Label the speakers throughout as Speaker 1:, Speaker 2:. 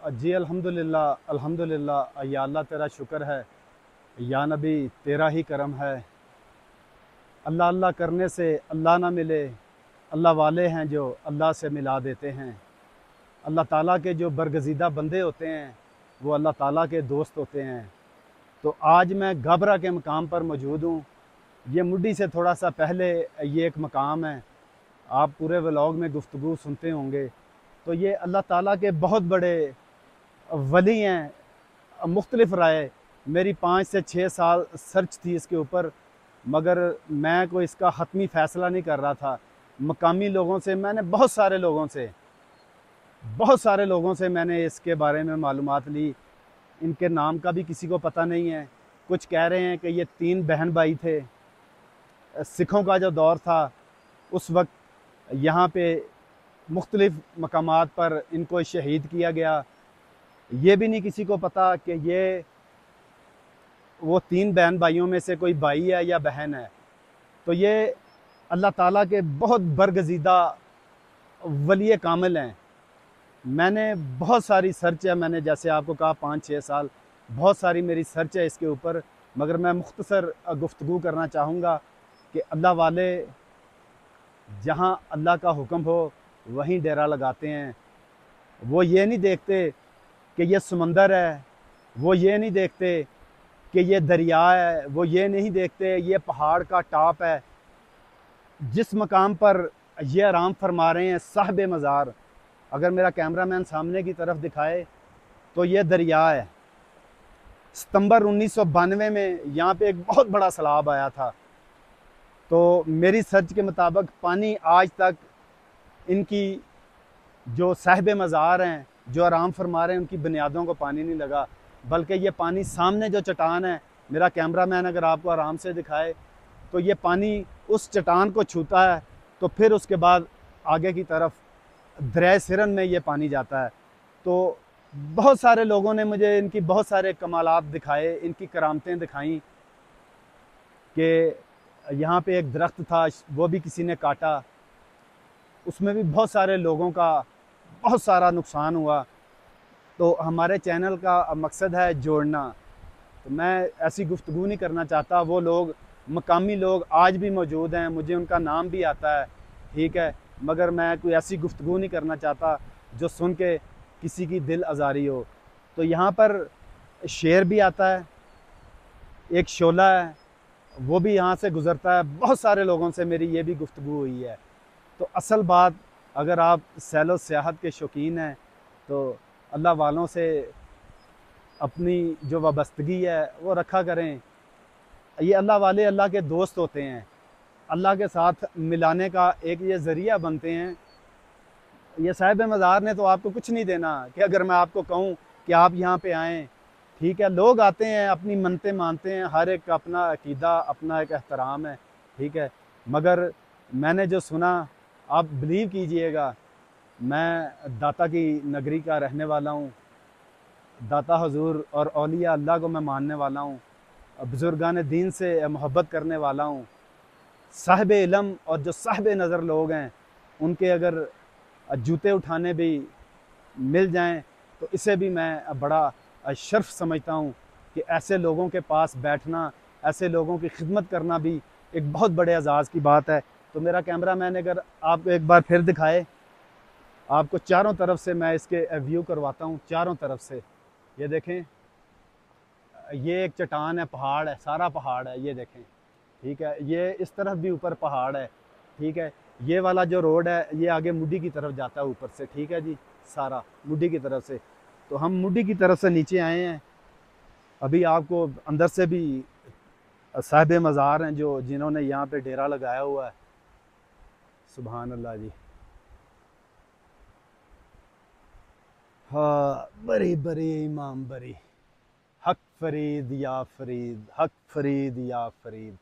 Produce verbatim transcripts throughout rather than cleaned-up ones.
Speaker 1: जी अल्हम्दुलिल्लाह अल्हम्दुलिल्लाह, या अल्लाह तेरा शुक्र है, या नबी तेरा ही करम है। अल्लाह अल्लाह करने से अल्लाह ना मिले, अल्लाह वाले हैं जो अल्लाह से मिला देते हैं। अल्लाह ताला के जो बरगज़ीदा बंदे होते हैं वो अल्लाह ताला के दोस्त होते हैं। तो आज मैं गाबरा के मकाम पर मौजूद हूँ। ये मुड्डी से थोड़ा सा पहले ये एक मकाम है, आप पूरे व्लॉग में गुफ्तगू सुनते होंगे। तो ये अल्लाह ताला के बहुत बड़े वली हैं। मुख्तलिफ़ राय, मेरी पाँच से छः साल सर्च थी इसके ऊपर, मगर मैं कोई इसका हतमी फ़ैसला नहीं कर रहा था। मकामी लोगों से मैंने बहुत सारे लोगों से बहुत सारे लोगों से मैंने इसके बारे में मालूमात ली। इनके नाम का भी किसी को पता नहीं है। कुछ कह रहे हैं कि ये तीन बहन भाई थे। सिखों का जो दौर था उस वक्त यहाँ पे मुख्तलिफ़ मकामात पर इनको शहीद किया गया। ये भी नहीं किसी को पता कि ये वो तीन बहन भाइयों में से कोई भाई है या बहन है। तो ये अल्लाह ताला के बहुत बरगज़ीदा वली कामिल हैं। मैंने बहुत सारी सर्च है, मैंने जैसे आपको कहा पाँच छः साल बहुत सारी मेरी सर्च है इसके ऊपर, मगर मैं मुख्तसर गुफ्तगू करना चाहूँगा कि अल्लाह वाले जहाँ अल्लाह का हुक्म हो वहीं डेरा लगाते हैं। वो ये नहीं देखते कि ये समंदर है, वो ये नहीं देखते कि ये दरिया है, वो ये नहीं देखते ये पहाड़ का टॉप है। जिस मकाम पर ये आराम फरमा रहे हैं साहिब मज़ार, अगर मेरा कैमरामैन सामने की तरफ दिखाए तो ये दरिया है। सितंबर उन्नीस सौ बानवे में यहाँ पे एक बहुत बड़ा सैलाब आया था। तो मेरी सर्च के मुताबिक पानी आज तक इनकी जो साहिब मज़ार हैं, जो आराम फरमा रहे हैं, उनकी बुनियादों को पानी नहीं लगा, बल्कि ये पानी सामने जो चट्टान है, मेरा कैमरामैन अगर आपको आराम से दिखाए तो ये पानी उस चट्टान को छूता है, तो फिर उसके बाद आगे की तरफ दरिया सिरन में ये पानी जाता है। तो बहुत सारे लोगों ने मुझे इनकी बहुत सारे कमालात दिखाए, इनकी करामतें दिखाई कि यहाँ पे एक दरख्त था, वो भी किसी ने काटा, उसमें भी बहुत सारे लोगों का बहुत सारा नुकसान हुआ। तो हमारे चैनल का मकसद है जोड़ना। तो मैं ऐसी गुफ्तगू नहीं करना चाहता। वो लोग मकामी लोग आज भी मौजूद हैं, मुझे उनका नाम भी आता है, ठीक है, मगर मैं कोई ऐसी गुफ्तगू नहीं करना चाहता जो सुन के किसी की दिल आज़ारी हो। तो यहाँ पर शेर भी आता है, एक शोला है, वो भी यहाँ से गुज़रता है। बहुत सारे लोगों से मेरी ये भी गुफ्तगू हुई है। तो असल बात, अगर आप सैलो सियाहत के शौकीन हैं तो अल्लाह वालों से अपनी जो वाबस्तगी है वो रखा करें। ये अल्लाह वाले अल्लाह के दोस्त होते हैं, अल्लाह के साथ मिलाने का एक ये ज़रिया बनते हैं। ये साहिब मज़ार ने तो आपको कुछ नहीं देना कि अगर मैं आपको कहूँ कि आप यहाँ पे आएँ, ठीक है, लोग आते हैं, अपनी मन्नतें मानते हैं, हर एक का अपना अकीदा, अपना एक एहतराम है, ठीक है, मगर मैंने जो सुना, आप बिलीव कीजिएगा, मैं दाता की नगरी का रहने वाला हूँ, दाता हुजूर और औलिया अल्लाह को मैं मानने वाला हूँ, बुज़ुर्गान दीन से मोहब्बत करने वाला हूँ। साहिब इल्म और जो साहिब नज़र लोग हैं, उनके अगर जूते उठाने भी मिल जाएं तो इसे भी मैं बड़ा शर्फ समझता हूँ कि ऐसे लोगों के पास बैठना, ऐसे लोगों की खिदमत करना भी एक बहुत बड़े एजाज़ की बात है। तो मेरा कैमरा मैन अगर आपको एक बार फिर दिखाए, आपको चारों तरफ से मैं इसके व्यू करवाता हूँ, चारों तरफ से। ये देखें, ये एक चट्टान है, पहाड़ है, सारा पहाड़ है, ये देखें, ठीक है, ये इस तरफ भी ऊपर पहाड़ है, ठीक है। ये वाला जो रोड है ये आगे मुड्डी की तरफ जाता है ऊपर से, ठीक है जी, सारा मुड्डी की तरफ से। तो हम मुड्डी की तरफ से नीचे आए हैं। अभी आपको अंदर से भी साहिब मज़ार हैं जो जिन्होंने यहाँ पे डेरा लगाया हुआ है। सुभान अल्लाह जी। हाँ, बरी बरी इमाम बरी, हक फरीद या फरीद, हक फरीद या फरीद।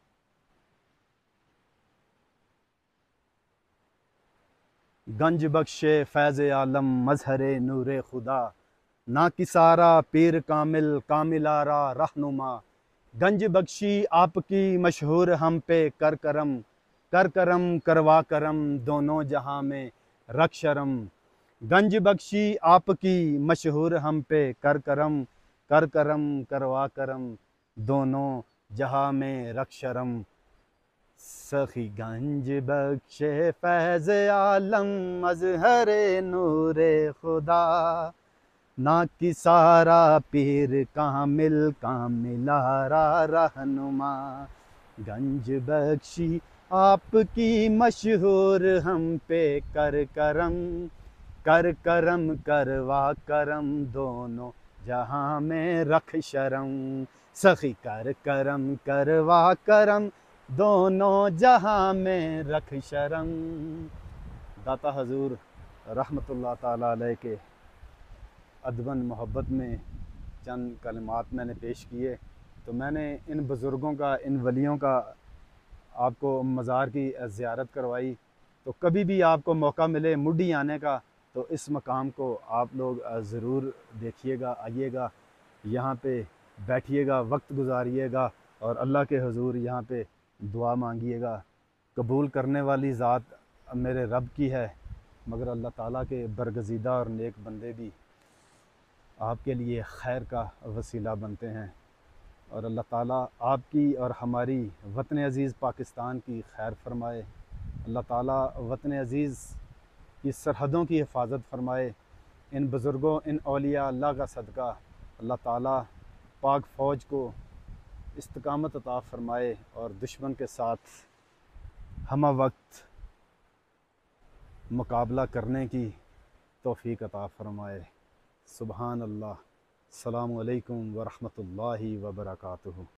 Speaker 1: गंज बख्शे फैज़ आलम मजहरे नूरे खुदा, ना किसारा पीर कामिल कामिलारा रहनुमा। गंज बख्शी आपकी मशहूर हम पे कर करम, कर करम करवा करम दोनों जहां में रख शर्म। گنج بخشی آپ کی مشہور ہم پہ کر کرم، کر کرم کروا کرم، دونوں جہاں میں رکھ شرم۔ سخی گنج بخش فیض عالم، مظہر نور خدا، نا کی سارا پیر کامل کاملارا رہنما۔ گنج بخشی آپ کی مشہور ہم پہ کر کرم، کر کرم کروا کرم، دونوں جہاں میں رکھ شرم۔ سخی کر کرم کروا کرم، دونوں جہاں میں رکھ شرم۔ داتا حضور رحمۃ اللہ تعالیٰ علیہ کے ادباً محبت میں چند کلمات میں نے پیش کیے، تو میں نے ان بزرگوں کا، ان ولیوں کا آپ کو مزار کی زیارت کروائی۔ تو کبھی بھی آپ کو موقع ملے مڈی آنے کا تو اس مقام کو آپ لوگ ضرور دیکھیے گا، آئیے گا، یہاں پہ بیٹھیے گا، وقت گزاریے گا اور اللہ کے حضور یہاں پہ دعا مانگیے گا۔ قبول کرنے والی ذات میرے رب کی ہے، مگر اللہ تعالیٰ کے برگزیدہ اور نیک بندے بھی آپ کے لیے خیر کا وسیلہ بنتے ہیں، اور اللہ تعالیٰ آپ کی اور ہماری وطن عزیز پاکستان کی خیر فرمائے۔ اللہ تعالیٰ وطن عزیز کی سرحدوں کی حفاظت فرمائے۔ ان بزرگوں، ان اولیاء اللہ کا صدقہ اللہ تعالیٰ پاک فوج کو استقامت عطا فرمائے اور دشمن کے ساتھ ہمہ وقت مقابلہ کرنے کی توفیق عطا فرمائے۔ سبحان اللہ۔ السلام علیکم ورحمۃ اللہ وبرکاتہ۔